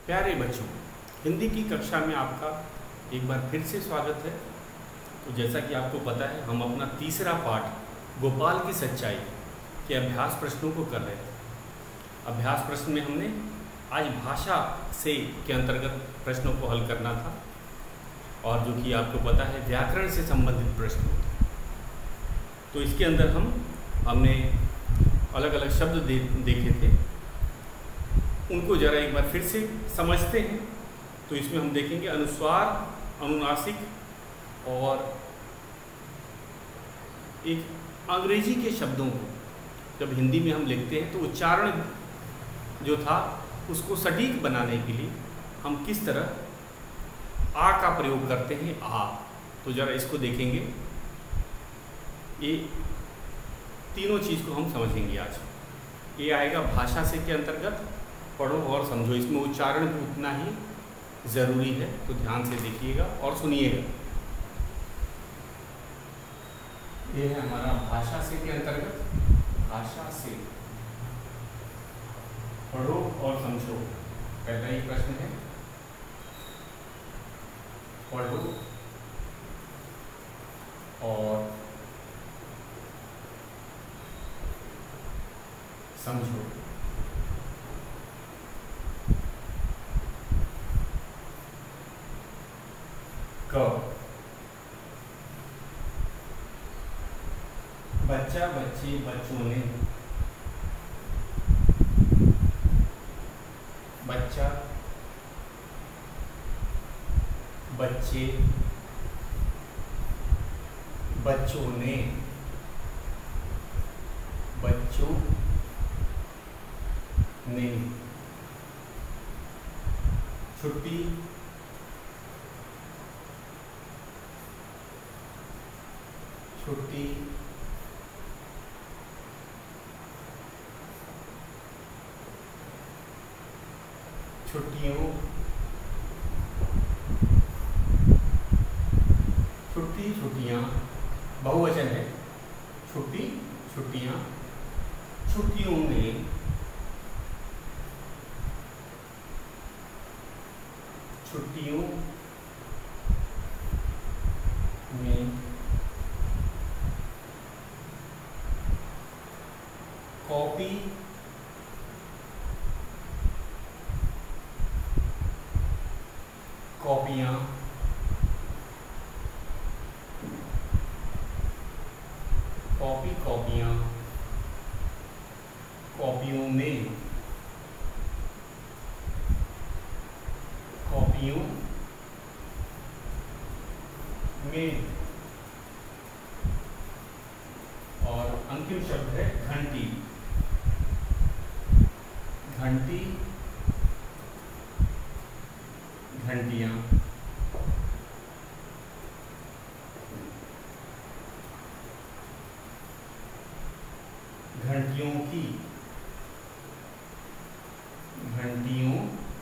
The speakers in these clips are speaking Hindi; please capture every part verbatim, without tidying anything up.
प्यारे बच्चों, हिंदी की कक्षा में आपका एक बार फिर से स्वागत है। तो जैसा कि आपको पता है, हम अपना तीसरा पाठ गोपाल की सच्चाई के अभ्यास प्रश्नों को कर रहे थे। अभ्यास प्रश्न में हमने आज भाषा से के अंतर्गत प्रश्नों को हल करना था, और जो कि आपको पता है व्याकरण से संबंधित प्रश्न होते हैं। तो इसके अंदर हम हमने अलग अलग शब्द दे, देखे थे, उनको जरा एक बार फिर से समझते हैं। तो इसमें हम देखेंगे अनुस्वार, अनुनासिक और एक अंग्रेजी के शब्दों को जब हिंदी में हम लिखते हैं तो उच्चारण जो था उसको सटीक बनाने के लिए हम किस तरह आ का प्रयोग करते हैं। आ तो जरा इसको देखेंगे, ये तीनों चीज़ को हम समझेंगे आज। ये आएगा भाषा से के अंतर्गत, पढ़ो और समझो। इसमें उच्चारण भी उतना ही ज़रूरी है, तो ध्यान से देखिएगा और सुनिएगा। ये है हमारा भाषा से के अंतर्गत, भाषा से पढ़ो और समझो। पहला ही प्रश्न है, पढ़ो और समझो। क बच्चा, बच्चे, बच्चों ने। बच्चा, बच्चे, बच्चों ने। बच्चों ने। छुट्टी, छुट्टी, छुट्टियों, छुट्टी, छुट्टियां, बहुवचन है। छुट्टी, छुट्टियां, छुट्टियों में। छुट्टियों में। कॉपी, कॉपियां, कॉपी, कॉपियां, कॉपियों में। कॉपियों में। और अंतिम शब्द है घंटी। घंटी, घंटियां। घंटियों की। घंटियों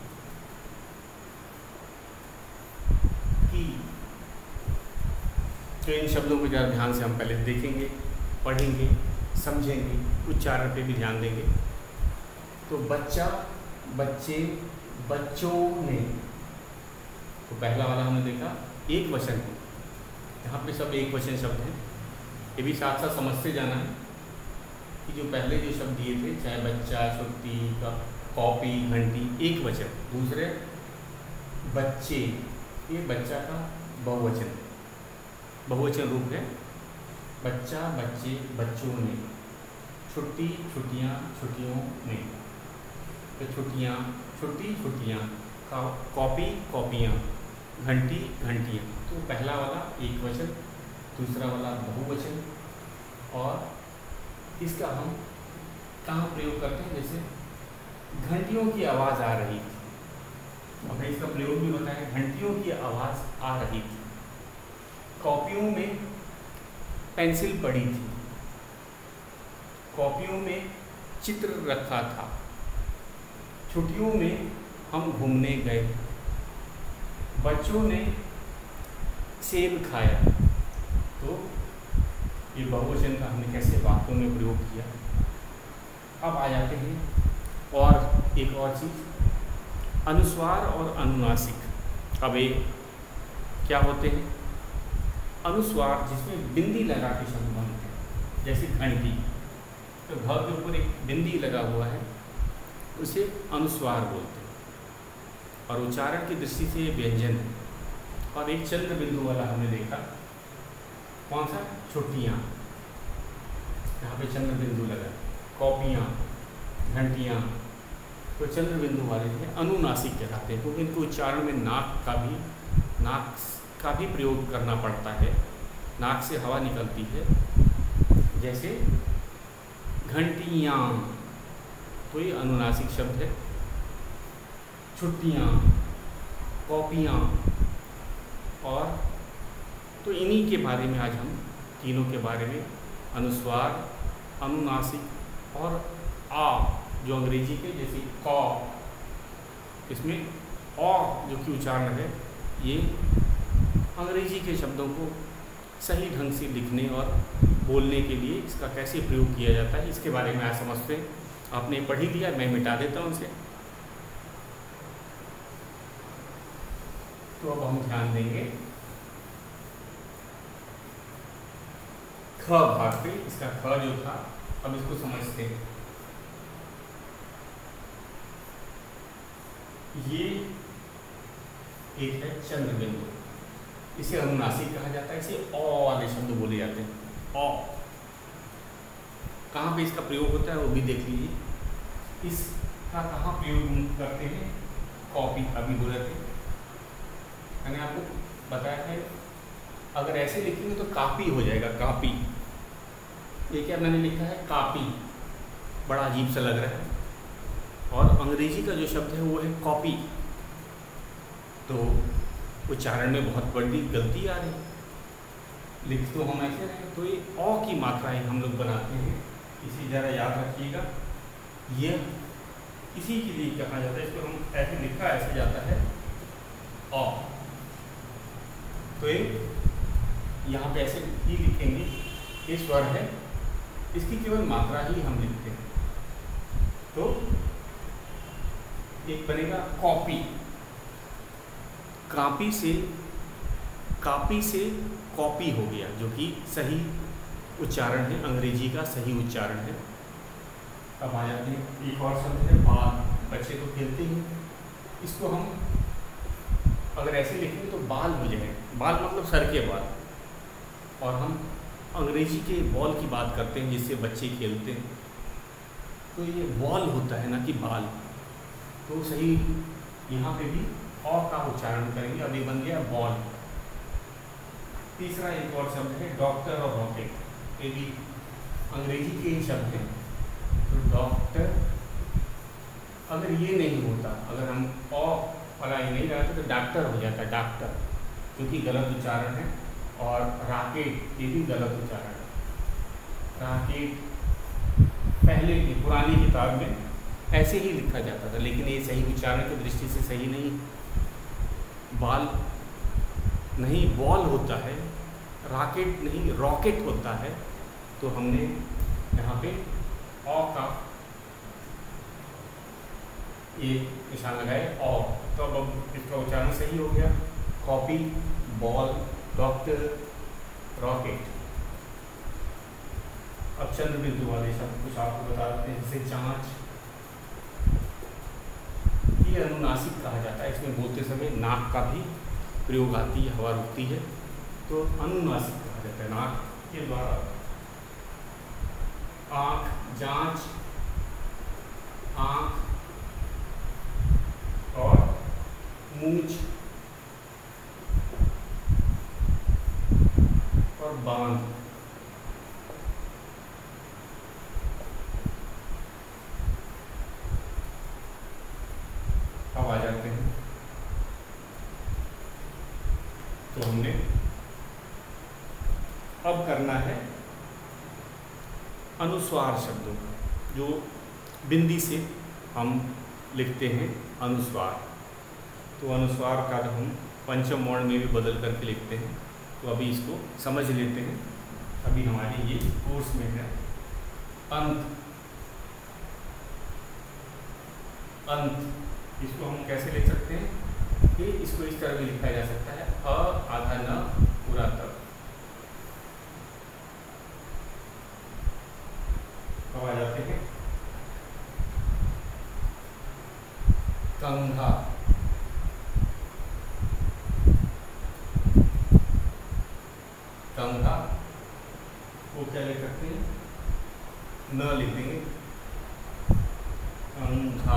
की। तो इन शब्दों को ज़रा ध्यान से हम पहले देखेंगे, पढ़ेंगे, समझेंगे, उच्चारण पे भी ध्यान देंगे। तो बच्चा, बच्चे, बच्चों ने। तो पहला वाला हमने देखा एक वचन, यहाँ पे सब एक वचन शब्द हैं। ये भी साथ साथ समझते जाना है कि जो पहले जो शब्द दिए थे, चाहे बच्चा, छुट्टी, का कॉपी, घंटी, एक वचन। दूसरे बच्चे, ये बच्चा का बहुवचन, बहुवचन रूप है। बच्चा, बच्चे, बच्चों ने। छुट्टी, छुट्टियाँ, छुट्टियों में। तो छुट्टियाँ, छुट्टी, छुट्टियाँ, कॉपी, कॉपियाँ, घंटी, घंटियाँ। तो पहला वाला एक वचन, दूसरा वाला बहुवचन। और इसका हम कहाँ प्रयोग करते हैं? जैसे घंटियों की आवाज़ आ रही थी, हमने इसका प्रयोग भी बताया। घंटियों की आवाज़ आ रही थी। कॉपियों में पेंसिल पड़ी थी। कॉपियों में चित्र रखा था। छुट्टियों में हम घूमने गए। बच्चों ने सेब खाया। तो ये बहुवचन का हमने कैसे वाक्यों में प्रयोग किया। अब आ जाते हैं और एक और चीज़, अनुस्वार और अनुनासिक अब एक क्या होते हैं? अनुस्वार जिसमें बिंदी लगा के शब्द बनते हैं, जैसे घंटी, तो घ के ऊपर एक बिंदी लगा हुआ है, उसे अनुस्वार बोलते हैं और उच्चारण की दृष्टि से ये व्यंजन है। और एक चंद्र बिंदु वाला हमने देखा, कौन सा? छुट्टियाँ, यहाँ पे चंद्र बिंदु लगा, कॉपियाँ, घंटियाँ, तो चंद्र बिंदु वाले हैं अनुनासिक कहलाते हैं, क्योंकि इनको उच्चारण में नाक का भी नाक का भी प्रयोग करना पड़ता है, नाक से हवा निकलती है, जैसे घंटियाँ, तो ये अनुनासिक शब्द है। छुट्टियाँ, कॉपियाँ, और तो इन्हीं के बारे में आज हम तीनों के बारे में, अनुस्वार, अनुनासिक और आ, जो अंग्रेजी के जैसे कॉ, इसमें औ जो कि उच्चारण है, ये अंग्रेजी के शब्दों को सही ढंग से लिखने और बोलने के लिए इसका कैसे प्रयोग किया जाता है, इसके बारे में आज समझते हैं। आपने पढ़ ही लिया, मैं मिटा देता हूँ इसे। तो अब हम ध्यान देंगे ख भाग पे। इसका ख जो था, अब इसको समझते हैं। ये एक है चंद्र बिंदु, इसे अनुनासिक कहा जाता है, इसे औ वाले शब्द बोले जाते हैं। औ कहाँ पे इसका प्रयोग होता है वो भी देख लीजिए। इसका कहाँ प्रयोग करते हैं? कॉपी का भी बोले थे, मैंने आपको बताया है। अगर ऐसे लिखेंगे तो कापी हो जाएगा, कापी। ये क्या मैंने लिखा है? कापी, बड़ा अजीब सा लग रहा है। और अंग्रेजी का जो शब्द है वो है कॉपी, तो उच्चारण में बहुत बड़ी गलती आ रही है। लिख तो हम ऐसे रहे, तो ये औ की मात्राएं हम लोग बनाते हैं, इसी ज़रा याद रखिएगा। ये इसी के लिए कहा जाता है, इसको हम ऐसे लिखा ऐसे जाता है औ, तो ये यहाँ पे ऐसे ही लिखेंगे। ये स्वर है, इसकी केवल मात्रा ही हम लिखते हैं, तो एक बनेगा कॉपी। कापी से कापी से कॉपी हो गया, जो कि सही उच्चारण है, अंग्रेजी का सही उच्चारण है। अब आ जाते हैं एक और शब्द है बाल। बच्चे तो खेलते हैं, इसको हम अगर ऐसे लिखेंगे तो बाल हो जाएगा। बाल मतलब सर के बाल, और हम अंग्रेजी के बॉल की बात करते हैं जिससे बच्चे खेलते हैं, तो ये बॉल होता है ना कि बाल। तो सही यहाँ पे भी औ का उच्चारण करेंगे। अब ये बन गया बॉल। तीसरा एक और शब्द है डॉक्टर और रॉकेट, ये भी अंग्रेजी के ही शब्द हैं। तो डॉक्टर, अगर ये नहीं होता, अगर हम औ वाला ये नहीं लगाते तो डॉक्टर हो जाता है, डॉक्टर, क्योंकि गलत उच्चारण है। और राकेट, ये भी गलत उच्चारण है। राकेट पहले की पुरानी किताब में ऐसे ही लिखा जाता था, लेकिन ये सही उच्चारण की दृष्टि से सही नहीं। बाल नहीं, बॉल होता है। राकेट नहीं, रॉकेट होता है। तो हमने यहाँ पे औ का ये निशान लगाए औ, तो अब इसका उच्चारण सही हो गया। Copy, ball, doctor, rocket. अब चंद्र बिंदु वाले शब्द कुछ आपको बता देते हैं, जैसे जांच। ये अनुनासिक कहा जाता है, इसमें बोलते समय नाक का भी प्रयोग आती है, हवा रुकती है, तो अनुनासिक कहा जाता है। नाक के द्वारा आँख, जांच, आँख और मूंछ और बांध। अब आ जाते हैं, तो हमने अब करना है अनुस्वार शब्दों का, जो बिंदी से हम लिखते हैं अनुस्वार। तो अनुस्वार का हम पंचम वर्ण में भी बदल करके लिखते हैं। तो अभी इसको समझ लेते हैं। अभी हमारी ये कोर्स में है अंत। अंत इसको हम कैसे लिख सकते हैं कि इसको इस तरह भी लिखा जा सकता है, अ आधा न पूरा तब। अब आ जाते हैं कंघा। कंघा वो क्या लिख सकते हैं, न लिख देंगे, कंघा।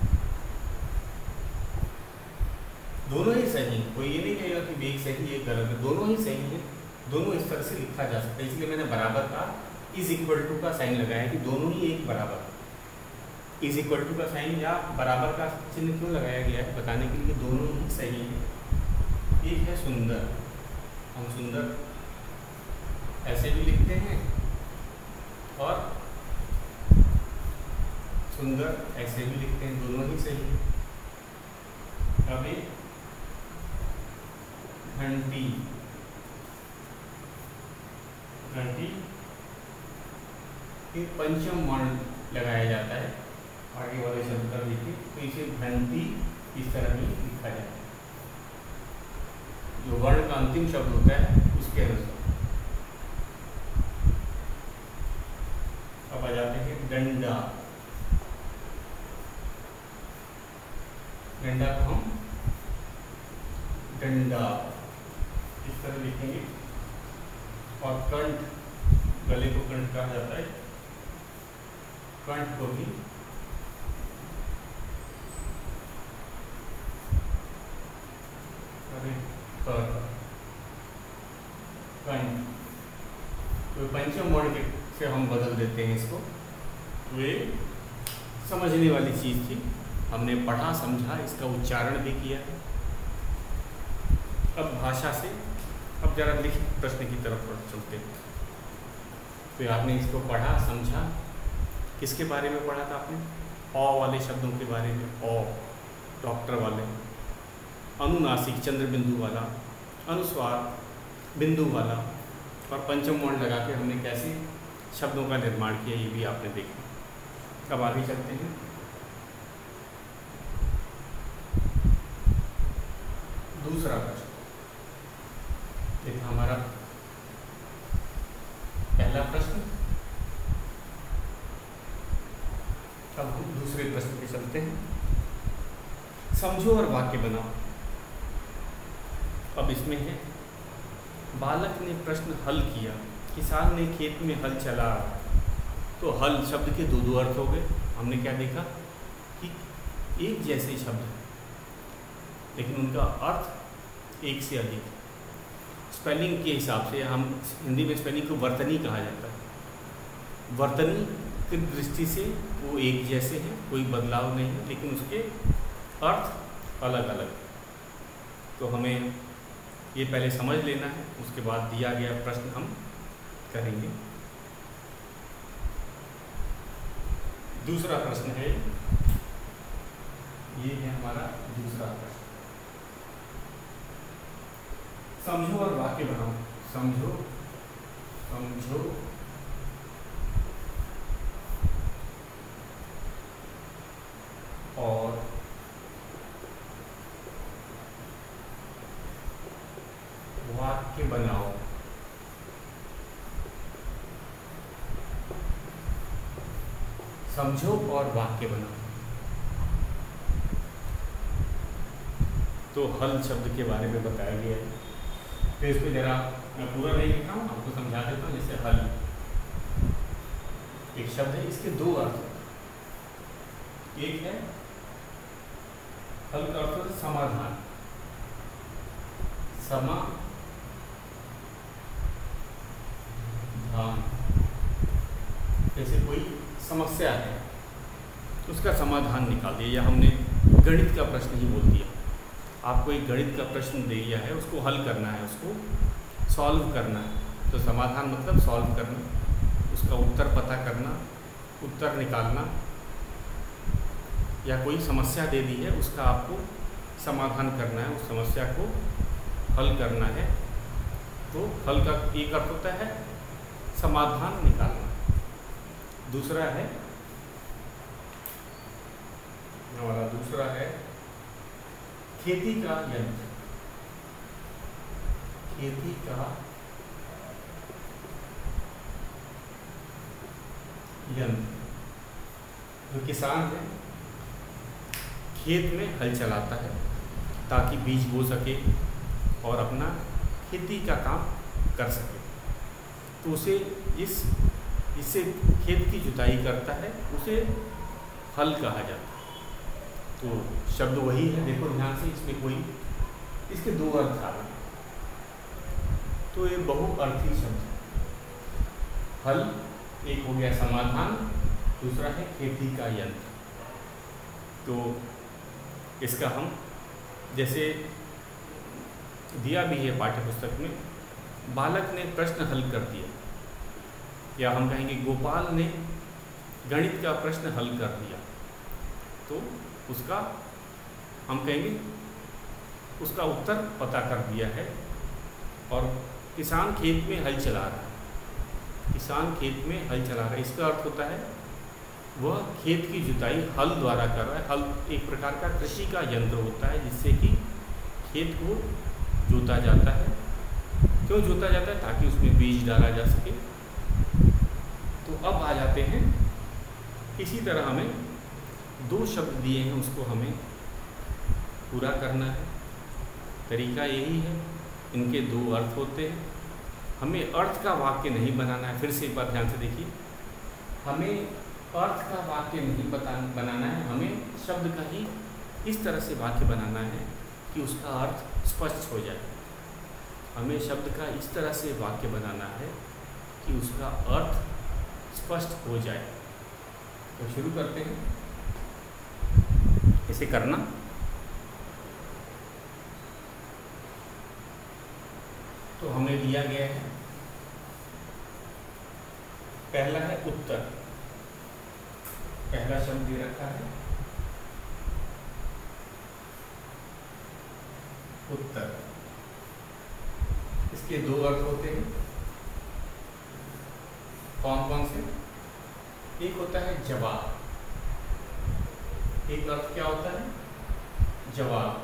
दोनों ही सही, कोई ये नहीं कहेगा कि एक सही एक गलत है, दोनों ही सही है, दोनों इस तरह से लिखा जा सकता है। इसलिए मैंने बराबर का इज इक्वल टू का साइन लगाया कि दोनों ही एक बराबर। इज इक्वल टू का साइन या बराबर का चिन्ह क्यों लगाया गया है, बताने के लिए दोनों ही सही है। एक है सुंदर, हम सुंदर ऐसे भी लिखते हैं और सुंदर ऐसे भी लिखते हैं, दोनों ही सही है। अब एक घंटी, घंटी एक पंचम वर्ण लगाया जाता है आगे वाले शब्द का देखिए, तो इसे घंटी इस तरह भी लिखा जाता है, जो वर्ण का अंतिम शब्द होता है उसके अनुसार। अब आ जाते हैं डंडा। डंडा को हम डंडा इस तरह लिखेंगे, और कंठ, गले को कंठ कहा जाता है, कंठ को भी कंठ, तो पंचम वर्ण के से हम बदल देते हैं इसको। वे समझने वाली चीज़ थी, हमने पढ़ा समझा, इसका उच्चारण भी किया। अब भाषा से अब जरा लिखित प्रश्न की तरफ चलते हैं। तो आपने इसको पढ़ा समझा, किसके बारे में पढ़ा था आपने, अ वाले शब्दों के बारे में, अ डॉक्टर वाले, अनुनासिक चंद्र बिंदु वाला, अनुस्वार बिंदु वाला, और पंचम वर्ण लगा के हमने कैसे शब्दों का निर्माण किया, ये भी आपने देखा। अब आगे चलते हैं। दूसरा प्रश्न, एक हमारा पहला प्रश्न। अब हम दूसरे प्रश्न पे चलते हैं। समझो और वाक्य बनाओ। अब इसमें है, बालक ने प्रश्न हल किया, किसान ने खेत में हल चला। तो हल शब्द के दो दो अर्थ हो गए। हमने क्या देखा कि एक जैसे शब्द हैं लेकिन उनका अर्थ एक से अधिक। स्पेलिंग के हिसाब से हम हिंदी में स्पेलिंग को वर्तनी कहा जाता है। वर्तनी की दृष्टि से वो एक जैसे हैं, कोई बदलाव नहीं है, लेकिन उसके अर्थ अलग अलग। तो हमें ये पहले समझ लेना है, उसके बाद दिया गया प्रश्न हम करेंगे। दूसरा प्रश्न है, ये है हमारा दूसरा प्रश्न। समझो और वाक्य बनाओ। समझो, समझो और वाक्य बनाओ। समझो और वाक्य बनाओ। तो हल शब्द के बारे में बताया गया है। तो इसको जरा मैं पूरा नहीं लिखा हूँ, आपको समझा देता हूँ। जैसे हल एक शब्द है, इसके दो अर्थ। एक है हल का अर्थ है समाधान, समाधान। जैसे कोई समस्या है, उसका समाधान निकाल दिया, या हमने गणित का प्रश्न ही बोल दिया। आपको एक गणित का प्रश्न दे दिया है, उसको हल करना है, उसको सॉल्व करना है। तो समाधान मतलब सॉल्व करना, उसका उत्तर पता करना, उत्तर निकालना। या कोई समस्या दे दी है, उसका आपको समाधान करना है, उस समस्या को हल करना है। तो हल का एक अर्थ होता है समाधान निकालना। दूसरा है हमारा दूसरा है खेती का यंत्र, खेती का यंत्र। जो किसान है खेत में हल चलाता है ताकि बीज बो सके और अपना खेती का काम कर सके, तो उसे इस इससे खेत की जुताई करता है, उसे हल कहा जाता है। तो शब्द वही है, देखो ध्यान से, इसमें कोई इसके दो अर्थ आ रहे हैं, तो ये बहुअर्थी शब्द है। हल एक हो गया समाधान, दूसरा है खेती का यंत्र। तो इसका हम जैसे दिया भी है पाठ्य पुस्तक में, बालक ने प्रश्न हल कर दिया, या हम कहेंगे गोपाल ने गणित का प्रश्न हल कर दिया, तो उसका हम कहेंगे उसका उत्तर पता कर दिया है। और किसान खेत में हल चला रहा है, किसान खेत में हल चला रहा है, इसका अर्थ होता है वह खेत की जुताई हल द्वारा कर रहा है। हल एक प्रकार का कृषि का यंत्र होता है जिससे कि खेत को जोता जाता है। क्यों जोता जाता है? ताकि उसमें बीज डाला जा सके। तो अब आ जाते हैं, इसी तरह हमें दो शब्द दिए हैं, उसको हमें पूरा करना है। तरीका यही है, इनके दो अर्थ होते हैं, हमें अर्थ का वाक्य नहीं बनाना है। फिर से एक बार ध्यान से देखिए, हमें अर्थ का वाक्य नहीं बता बनाना है, हमें शब्द का ही इस तरह से वाक्य बनाना है कि उसका अर्थ स्पष्ट हो जाए। हमें शब्द का इस तरह से वाक्य बनाना है कि उसका अर्थ स्पष्ट हो जाए। तो शुरू करते हैं, इसे करना। तो हमें दिया गया है, पहला है उत्तर, पहला शब्द दे रखा है उत्तर। इसके दो अर्थ होते हैं, कौन कौन से? एक होता है जवाब, एक अर्थ क्या होता है? जवाब,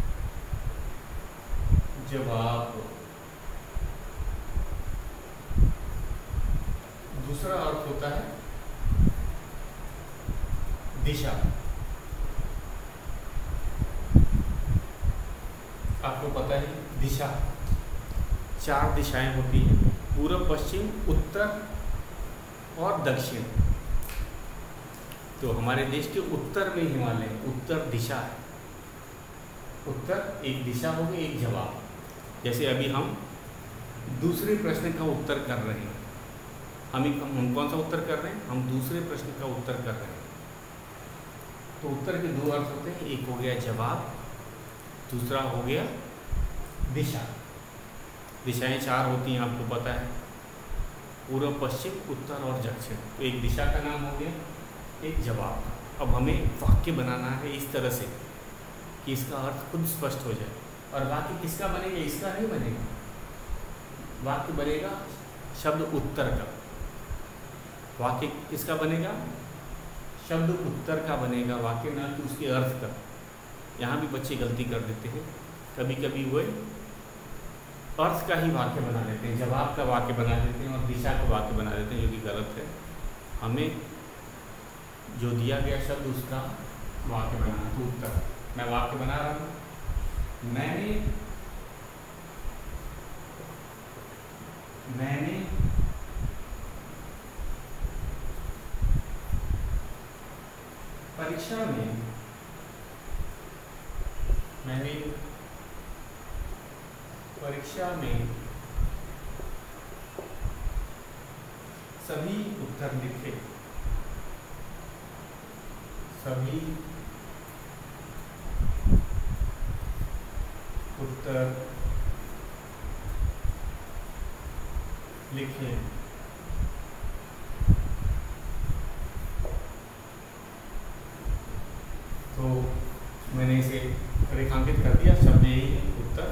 जवाब। दूसरा अर्थ होता है दिशा। आपको पता है दिशा, चार दिशाएं होती हैं, पूर्व, पश्चिम, उत्तर और दक्षिण। तो हमारे देश के उत्तर में हिमालय, उत्तर दिशा है। उत्तर एक दिशा होगी, एक जवाब। जैसे अभी हम दूसरे प्रश्न का उत्तर कर रहे हैं, हम हम कौन सा उत्तर कर रहे हैं? हम दूसरे प्रश्न का उत्तर कर रहे हैं। तो उत्तर के दो अर्थ होते हैं, एक हो गया जवाब, दूसरा हो गया दिशा। दिशाएं चार होती हैं, आपको पता है, पूर्व, पश्चिम, उत्तर और दक्षिण। तो एक दिशा का नाम हो गया, एक जवाब। अब हमें वाक्य बनाना है इस तरह से कि इसका अर्थ खुद स्पष्ट हो जाए। और वाक्य किसका बनेगा? इसका नहीं बनेगा, वाक्य बनेगा शब्द उत्तर का। वाक्य किसका बनेगा? शब्द उत्तर का बनेगा वाक्य, ना कि उसके अर्थ का। यहाँ भी बच्चे गलती कर देते हैं, कभी कभी वो अर्थ का ही वाक्य बना लेते हैं, जवाब का वाक्य बना देते हैं और दिशा का वाक्य बना देते हैं, जो कि गलत है। हमें जो दिया गया शब्द उसका वाक्य बनाना। तो उत्तर, मैं वाक्य बना रहा हूँ, मैंने मैंने परीक्षा में मैंने परीक्षा में सभी उत्तर लिखे, सभी उत्तर लिखे। तो मैंने इसे रेखांकित कर दिया, शब्द यही है उत्तर।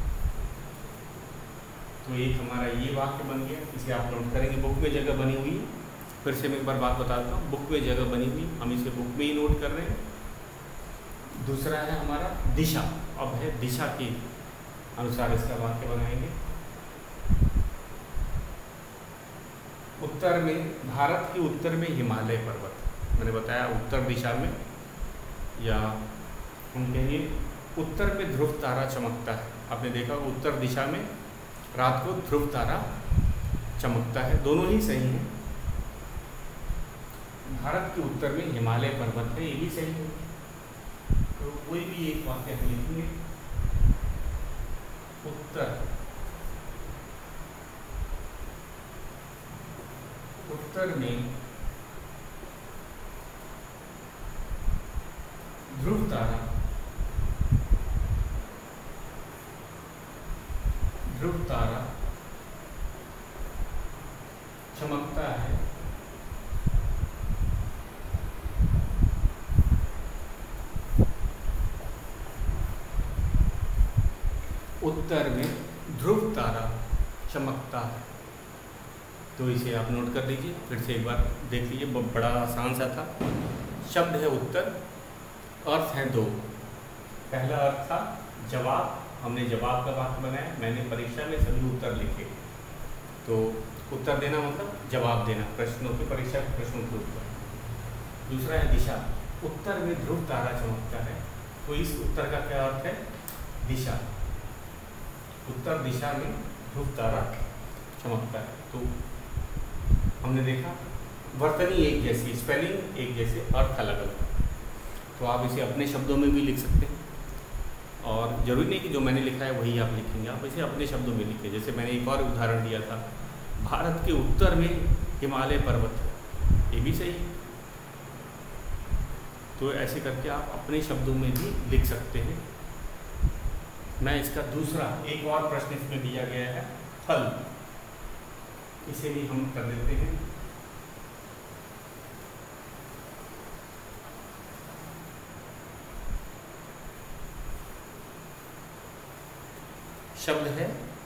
तो एक हमारा ये वाक्य बन गया, इसे आप नोट करेंगे, बुक में जगह बनी हुई है। फिर से मैं एक बार बात बताता हूँ, बुक में जगह बनी हुई, हम इसे बुक में ही नोट कर रहे हैं। दूसरा है हमारा दिशा। अब है दिशा के अनुसार इसका वाक्य बनाएंगे। उत्तर में, भारत के उत्तर में हिमालय पर्वत, मैंने बताया उत्तर दिशा में, या हम कहेंगे उत्तर में ध्रुव तारा चमकता है। आपने देखा उत्तर दिशा में रात को ध्रुव तारा चमकता है, दोनों ही सही हैं। भारत के उत्तर में हिमालय पर्वत है, ये भी सही है। तो कोई भी एक वाक्य हम लिखेंगे, उत्तर उत्तर में ध्रुव तारा ध्रुव तारा चमकता है। उत्तर में ध्रुव तारा चमकता है। तो इसे आप नोट कर लीजिए, फिर से एक बार देख लीजिए, बड़ा आसान सा था। शब्द है उत्तर, अर्थ है दो। पहला अर्थ था जवाब, हमने जवाब का वाक्य बनाया। मैंने परीक्षा में सभी उत्तर लिखे, तो उत्तर देना मतलब जवाब देना, प्रश्नों की, परीक्षा के प्रश्नों के उत्तर। दूसरा है दिशा, उत्तर में ध्रुव तारा चमकता है, तो इस उत्तर का क्या अर्थ है? दिशा। उत्तर दिशा में ध्रुव तारा चमकता है। तो हमने देखा वर्तनी एक जैसी, स्पेलिंग एक जैसे, अर्थ अलग अलग। तो आप इसे अपने शब्दों में भी लिख सकते हैं, और ज़रूरी नहीं कि जो मैंने लिखा है वही आप लिखेंगे, आप इसे अपने शब्दों में लिखें। जैसे मैंने एक और उदाहरण दिया था, भारत के उत्तर में हिमालय पर्वत है, ये भी सही है। तो ऐसे करके आप अपने शब्दों में भी लिख सकते हैं। मैं इसका दूसरा एक और प्रश्न इसमें दिया गया है, फल, इसे भी हम कर देते हैं। शब्द है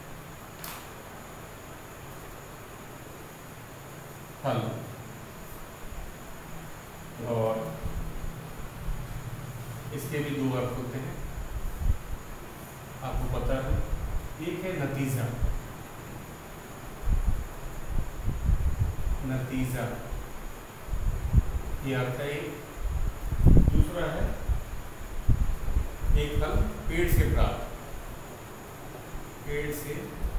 फल, और इसके भी दो अर्थ होते हैं, आपको पता है। एक है नतीजा, नतीजा ये अर्थ है। दूसरा है एक फल पेड़ से प्राप्त, पेड़ से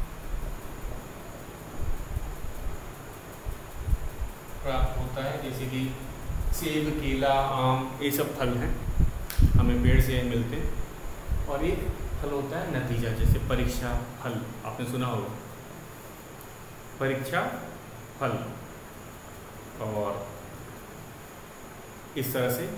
प्राप्त होता है, जैसे कि सेब, केला, आम, ये सब फल हैं, हमें पेड़ से मिलते हैं। और एक फल होता है नतीजा, जैसे परीक्षा फल, आपने सुना होगा, परीक्षा फल। और इस तरह से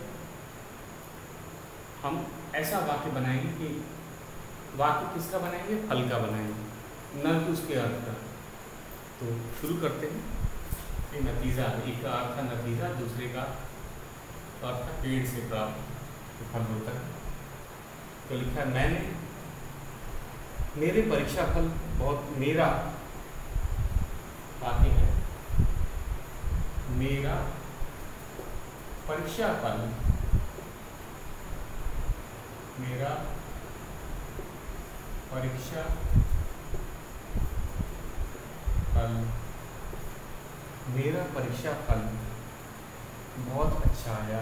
हम ऐसा वाक्य बनाएंगे कि वाक्य किसका बनाएंगे? फल का बनाएंगे, न कि उसके अर्थ का। तो शुरू करते हैं कि नतीजा, एक का अर्थ है नतीजा, दूसरे का अर्थ है पेड़ से प्राप्त फल होता है। तो लिखा है मैंने, मेरे परीक्षा फल बहुत, मेरा वाक्य है, मेरा परीक्षा फल, मेरा परीक्षा फल, मेरा परीक्षा फल बहुत अच्छा आया,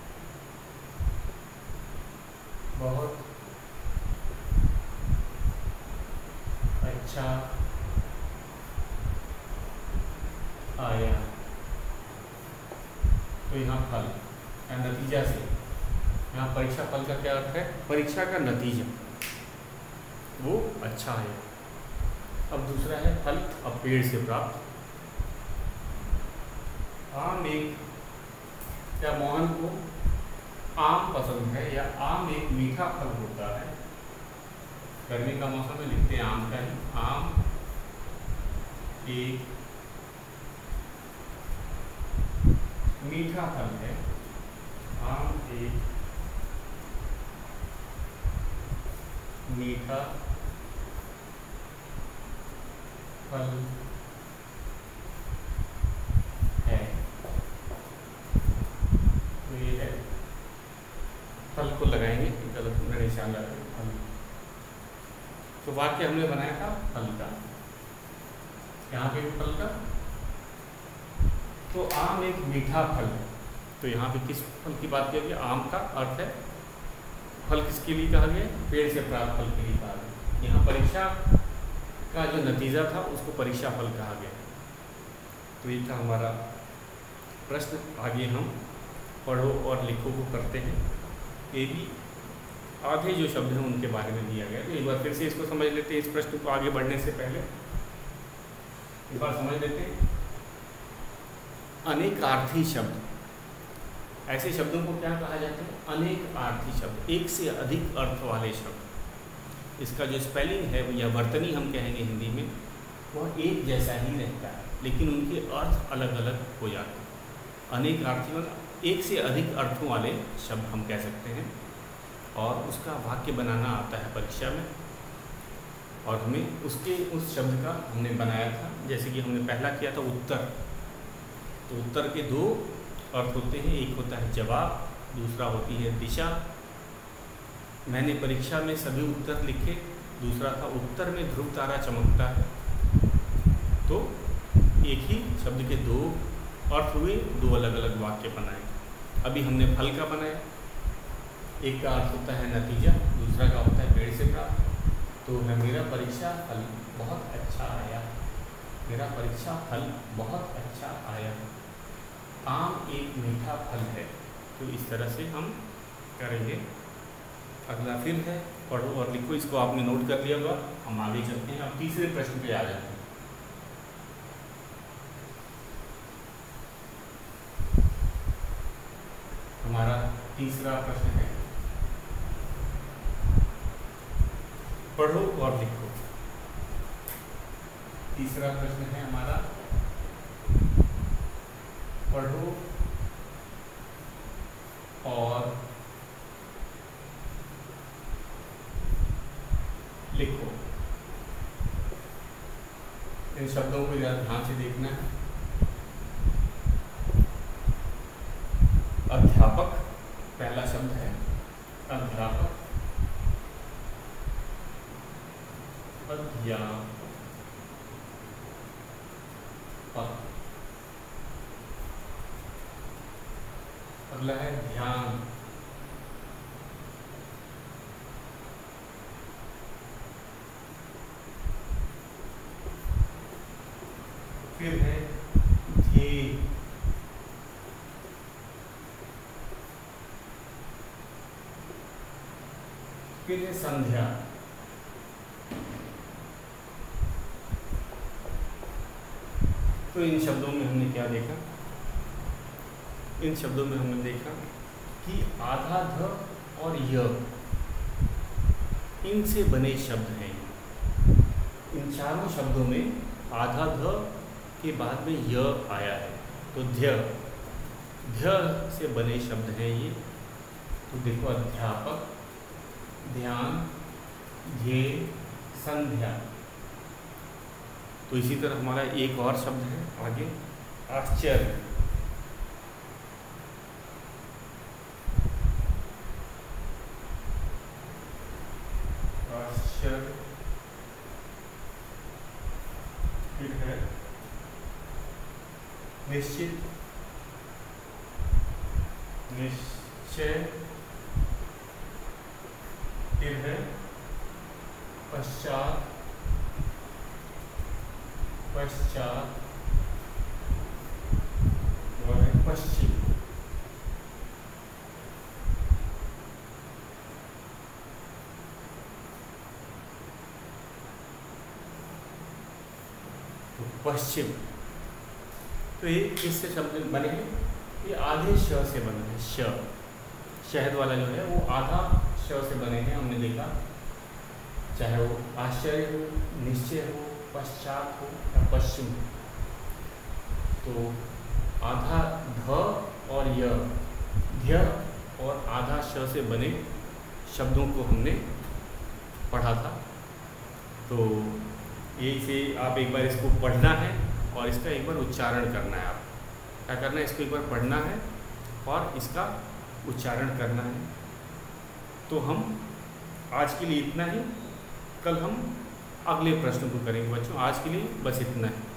बहुत अच्छा आया। तो यहाँ फल या नतीजा से, यहाँ परीक्षा फल का क्या अर्थ है? परीक्षा का नतीजा वो अच्छा है। अब दूसरा है फल, अब पेड़ से प्राप्त। आम एक, क्या मोहन को आम पसंद है, या आम एक मीठा फल होता है। गर्मी का मौसम में लिखते हैं आम का ही, आम एक मीठा फल है, आम एक मीठा फल है। तो ये है, फल को लगाएंगे तो वाक्य हमने बनाया था फल का, यहाँ पे फल का, तो आम एक मीठा फल है। तो यहाँ पे किस फल की बात की गई? आम का अर्थ है फल किसके लिए कहा गया? पेड़ से प्राप्त फल के लिए कहा गया। यहाँ परीक्षा का जो नतीजा था उसको परीक्षा फल कहा गया। तो ये था हमारा प्रश्न। आगे हम पढ़ो और लिखो को करते हैं। ये भी आधे जो शब्द हैं उनके बारे में दिया गया। तो एक बार फिर से इसको समझ लेते हैं। इस प्रश्न को आगे बढ़ने से पहले एक बार समझ लेते हैं। अनेकार्थी शब्द, ऐसे शब्दों को क्या कहा जाता है? अनेकार्थी शब्द, एक से अधिक अर्थ वाले शब्द। इसका जो स्पेलिंग है या वर्तनी हम कहेंगे हिंदी में, वह एक जैसा ही रहता है, लेकिन उनके अर्थ अलग अलग हो जाते हैं। अनेकार्थी मतलब एक से अधिक अर्थों वाले शब्द हम कह सकते हैं, और उसका वाक्य बनाना आता है परीक्षा में। और हमें उसके उस शब्द का हमने बनाया था, जैसे कि हमने पहला किया था उत्तर। तो उत्तर के दो अर्थ होते हैं, एक होता है जवाब, दूसरा होती है दिशा। मैंने परीक्षा में सभी उत्तर लिखे, दूसरा था उत्तर में ध्रुव तारा चमकता है। तो एक ही शब्द के दो अर्थ हुए, दो अलग अलग वाक्य बनाए। अभी हमने फल का बनाया, एक का अर्थ होता है नतीजा, दूसरा का होता है पेड़ से प्राप्त। तो है मेरा परीक्षा फल बहुत अच्छा आया, मेरा परीक्षा फल बहुत अच्छा आया। आम एक मीठा फल है। तो इस तरह से हम करेंगे। अगला फिर है पढ़ो और लिखो। इसको आपने नोट कर लिया होगा। हम आगे चलते हैं। अब तीसरे प्रश्न पे आ जाते हैं। हमारा तीसरा प्रश्न है पढ़ो और लिखो। तीसरा प्रश्न है हमारा पढ़ो और लिखो। इन शब्दों को जरा ध्यान से देखना है। अध्यापक पहला शब्द है, अध्यापक। अध्यापक। अगला है ध्यान। फिर है ध्येय। फिर है संध्या। तो इन शब्दों में हमने क्या देखा? इन शब्दों में हमने देखा कि आधा ध और य इनसे बने शब्द हैं। इन चारों शब्दों में आधा ध के बाद में य आया है, तो ध्य ध्य से बने शब्द हैं ये। तो देखो अध्यापक, ध्यान, ध्येय, संध्या। तो इसी तरह हमारा एक और शब्द है आगे, आश्चर्य। आश्चर्य। फिर है निश्चित, निश्चय। फिर है पश्चात, पश्चात और है पश्चिम। तो पश्चिम, तो ये किससे शब्द बने हैं? ये आधे श से बने हैं। श, शहद वाला जो है वो आधा श से बने हैं। हमने देखा, चाहे वो आश्चर्य हो, निश्चय हो, पश्चात हो या पश्चिम। तो आधा ध और य, ध्य और आधा श से बने शब्दों को हमने पढ़ा था। तो यही से आप एक बार इसको पढ़ना है और इसका एक बार उच्चारण करना है। आप क्या करना है? इसको एक बार पढ़ना है और इसका उच्चारण करना है। तो हम आज के लिए इतना ही। कल हम अगले प्रश्न को करेंगे बच्चों। आज के लिए बस इतना है।